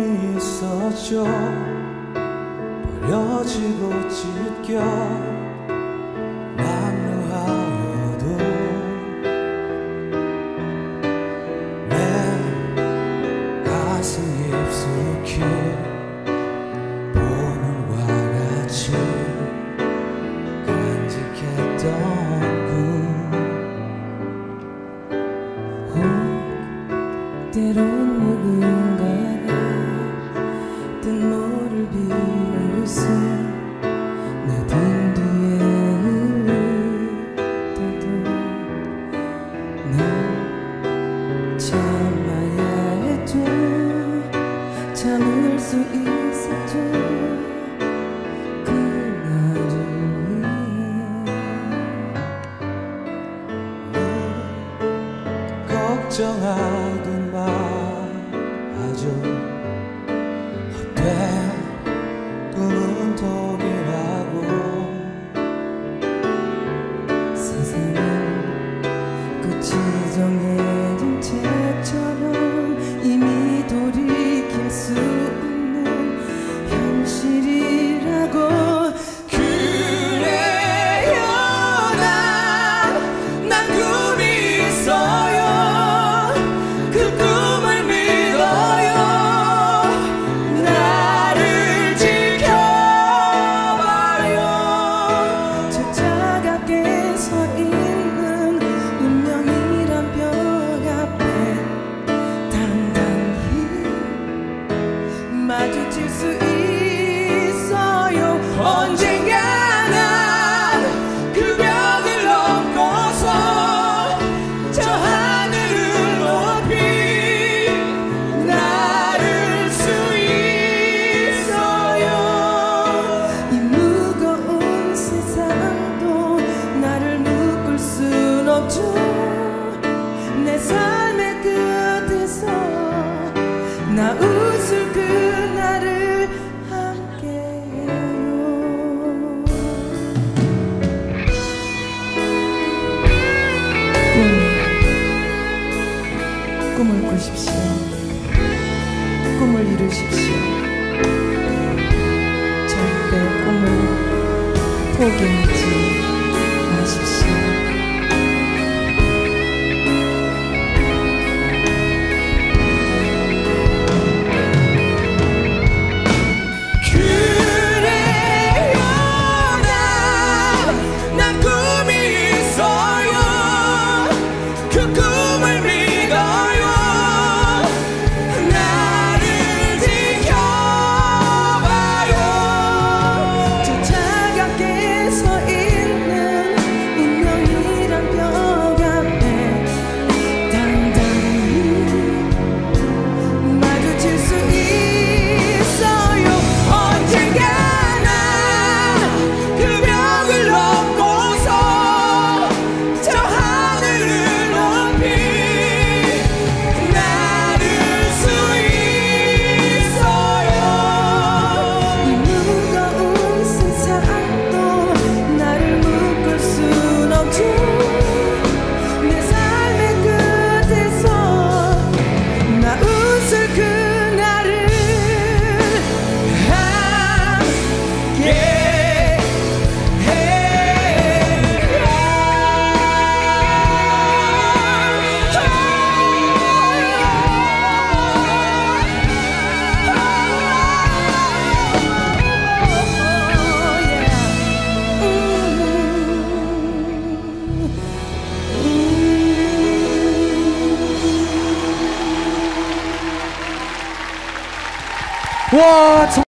꿈이 있었죠. 버려지고 찢겨 남루하여도 내 가슴 깊숙이 오늘과 같이 간직했던 꿈 때론 누군가가 뜻 모를 비웃음 내 등 뒤에 흘릴 때도 난 참아야 했죠. 참을 수 있었죠. 그날을 위해 걱정하든 마죠. 헛된 꿈은 독이라고. 세상은 끝이 정해진 책처럼 이미 돌이킬 수 없는 현실이라고. 그래요, 난 꿈이 있어요. 그 꿈을 믿어요. 나를 지켜봐요. 저 차갑게 서 있는 운명이란 벽 앞에 당당히 마주칠 수 있어요. 언젠가 난 그 벽을 넘고서 저 하늘을 높이 날을 수 있어요. 이 무거운 세상도 나를 묶을 순 없죠. 내 삶의 끝에서 나 웃을 그날을 함께해요. 꿈을 꾸십시오. 꿈을 이루십시오. 절대 꿈을 포기하지 마십시오. 그래요, 난 꿈이 있어요. 그 꿈을 믿어요. 나를 지켜봐요. 저 차갑게 서 있는 운명이란 벽 앞에 당당히 마주칠 수 있어요. 언젠가 난 그 벽을 넘고서 저 하늘을 높이 날을 수 있어요. 이 무거운 세상도 나를 묶을 순 없죠. 내 삶의 끝에서 나 웃을 그날을 와.